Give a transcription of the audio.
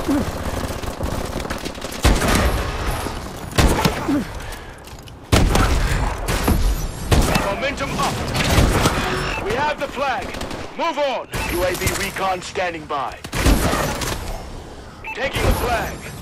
Momentum up. We have the flag. Move on. UAV recon standing by. Taking the flag.